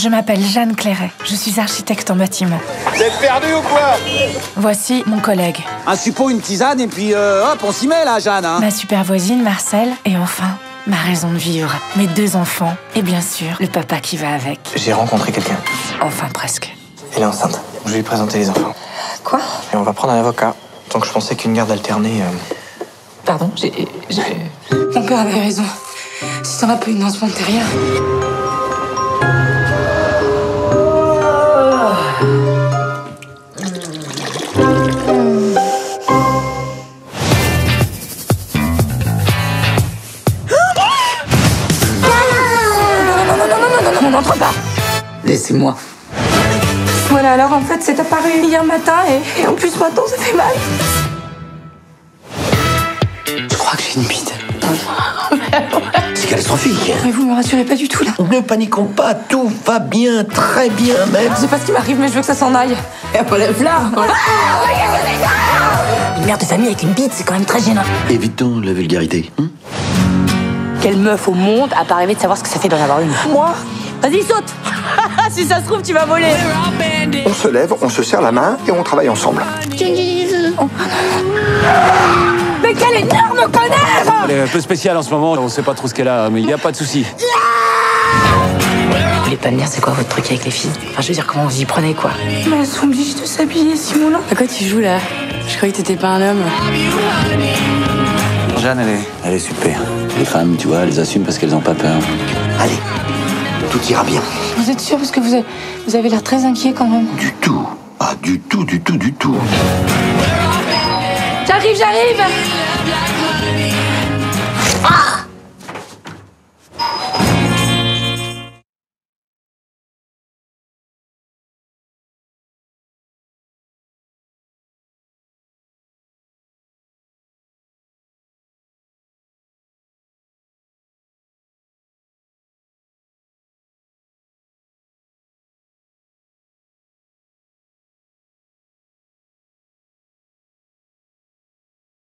Je m'appelle Jeanne Clairet. Je suis architecte en bâtiment. Vous êtes perdu ou quoi? Voici mon collègue. Un suppôt, une tisane, et puis hop, on s'y met là, Jeanne. Hein. Ma super voisine, Marcel. Et enfin, ma raison de vivre. Mes 2 enfants. Et bien sûr, le papa qui va avec. J'ai rencontré quelqu'un. Enfin, presque. Elle est enceinte. Je vais lui présenter les enfants. Quoi? Et on va prendre un avocat. Donc je pensais qu'une garde alternée... Pardon, Mon père avait raison. Si t'en as pas une dans ce monde, t'es rien. Non, n'entre pas. Laissez-moi. Voilà, alors en fait, c'est apparu hier matin et en plus maintenant, ça fait mal. Je crois que j'ai une bite. C'est catastrophique. Mais vous me rassurez pas du tout, là. Ne paniquons pas, tout va bien, très bien même. Je sais pas ce qui m'arrive, mais je veux que ça s'en aille. Et après, là. Une mère de famille avec une bite, c'est quand même très gênant. Évitons la vulgarité. Quelle meuf au monde a pas rêvé de savoir ce que ça fait d'en avoir une? Moi? Vas-y, saute. Si ça se trouve, tu vas voler. On se lève, on se serre la main et on travaille ensemble. Mais quel énorme connard! Elle est un peu spéciale en ce moment, on sait pas trop ce qu'elle a, mais il n'y a pas de souci. Vous voulez pas me dire c'est quoi votre truc avec les filles? Enfin, je veux dire, comment vous y prenez, quoi? Mais elles sont obligées de s'habiller, Simon. À quoi tu joues, là? Je croyais que t'étais pas un homme. Jeanne, elle est super. Les femmes, tu vois, elles assument parce qu'elles ont pas peur. Allez, tout ira bien. Vous êtes sûr? Parce que vous avez l'air très inquiet quand même. Du tout. Ah, du tout, du tout, du tout. J'arrive!